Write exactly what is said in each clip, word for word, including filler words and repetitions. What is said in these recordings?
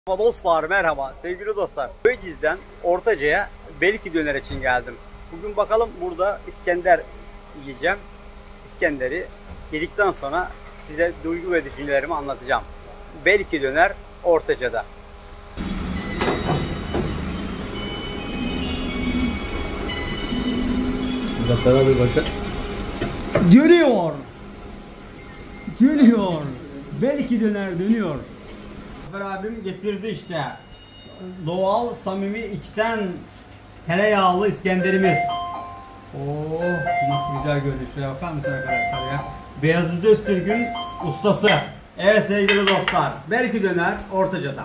Dostlar merhaba sevgili dostlar. Köyciz'den Ortaca'ya Belki döner için geldim. Bugün bakalım burada İskender yiyeceğim. İskender'i yedikten sonra size duygu ve düşüncelerimi anlatacağım. Belki döner Ortaca'da. Bakara bir bakın. Dönüyor. Dönüyor. Belki döner dönüyor. Zafer abim getirdi işte. Doğal, samimi, içten tereyağlı İskenderimiz. Oh nasıl güzel görünüyor. Şuraya bakar mısın arkadaşlar ya? Beyazıt Öztürk'ün ustası. Evet sevgili dostlar. Belki döner Ortaca'da.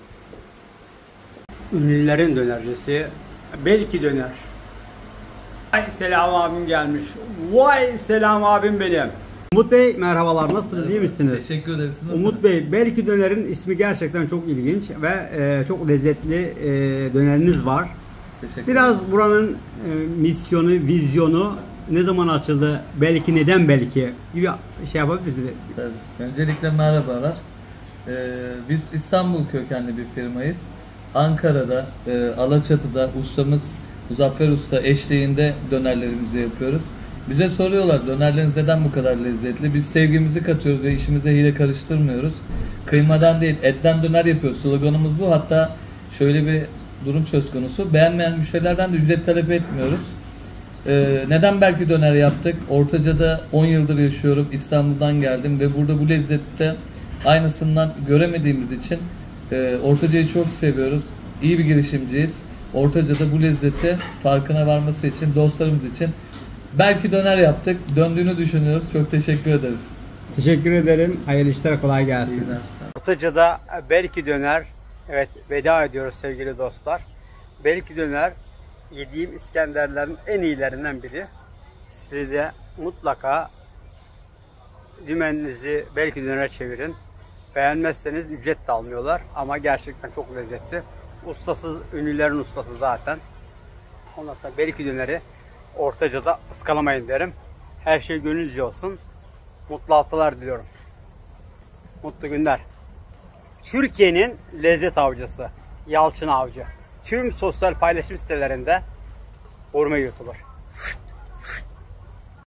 Ünlülerin dönercisi Belki döner. Vay selam abim gelmiş. Vay selam abim benim. Umut Bey merhabalar, nasılsınız, iyi misiniz? Teşekkür ederiz. Nasılsınız? Umut Bey, Belki dönerin ismi gerçekten çok ilginç ve e, çok lezzetli e, döneriniz var. Teşekkür Biraz ederim. buranın e, misyonu, vizyonu ne zaman açıldı? Belki, neden belki gibi şey yapabilir misiniz? Tabii. Öncelikle merhabalar. Ee, biz İstanbul kökenli bir firmayız. Ankara'da, e, Alaçatı'da ustamız Muzaffer Usta eşliğinde dönerlerimizi yapıyoruz. Bize soruyorlar dönerleriniz neden bu kadar lezzetli? Biz sevgimizi katıyoruz ve işimize hile karıştırmıyoruz. Kıymadan değil etten döner yapıyoruz. Sloganımız bu. Hatta şöyle bir durum söz konusu. Beğenmeyen müşterilerden de ücret talep etmiyoruz. Ee, neden belki döner yaptık? Ortaca'da on yıldır yaşıyorum. İstanbul'dan geldim ve burada bu lezzette aynısından göremediğimiz için e, Ortaca'yı çok seviyoruz. İyi bir girişimciyiz. Ortaca'da bu lezzeti farkına varması için, dostlarımız için belki döner yaptık. Döndüğünü düşünüyoruz. Çok teşekkür ederiz. Teşekkür ederim. Hayırlı işler, kolay gelsin. Ortaca'da Belki döner. Evet, veda ediyoruz sevgili dostlar. Belki döner yediğim İskenderlerin en iyilerinden biri. Siz de mutlaka dümeninizi Belki döner çevirin. Beğenmezseniz ücret de almıyorlar ama gerçekten çok lezzetli. Ustasız, ünlülerin ustası zaten. Ondan sonra Belki döneri Ortaca'da ıskalamayın derim. Her şey gönülce olsun. Mutlu haftalar diliyorum. Mutlu günler. Türkiye'nin lezzet avcısı Yalçın Avcı. Tüm sosyal paylaşım sitelerinde gurme YouTuber.